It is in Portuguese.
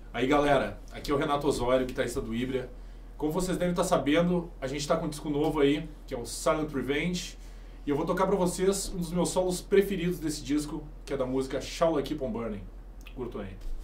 Aí galera, aqui é o Renato Osório, guitarrista do Hybria. Como vocês devem estar sabendo, a gente está com um disco novo aí, que é o Silent Revenge. E eu vou tocar pra vocês um dos meus solos preferidos desse disco, que é da música Shall I Keep On Burning. Curtam aí.